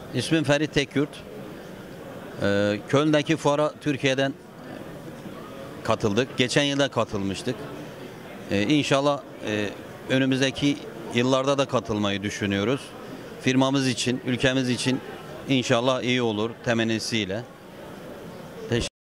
İsmim Ferit Tekyurt. Köln'deki fuara Türkiye'den katıldık. Geçen yılda katılmıştık. İnşallah önümüzdeki yıllarda da katılmayı düşünüyoruz. Firmamız için, ülkemiz için inşallah iyi olur temennisiyle.